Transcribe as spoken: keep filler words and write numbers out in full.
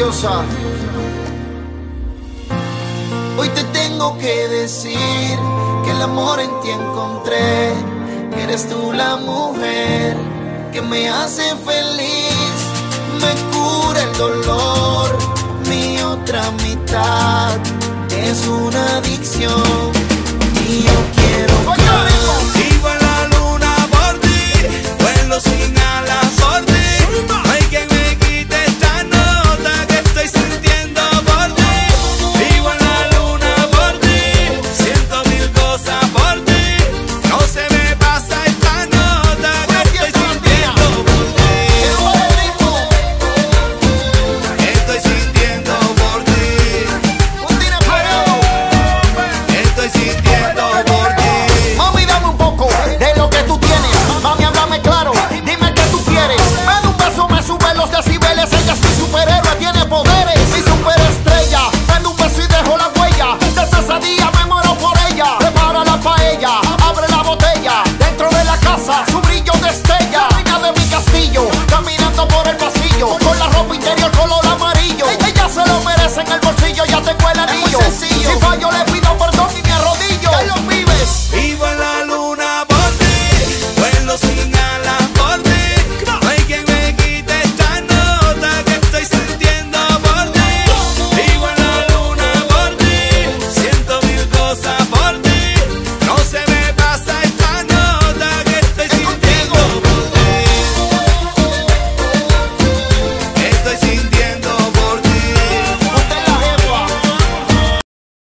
preciosa. Hoy te tengo que decir que el amor en ti encontré, que eres tú la mujer que me hace feliz, me cura el dolor. Mi otra mitad es una adicción y yo quiero más. Sigo en la luna por ti, vuelo sin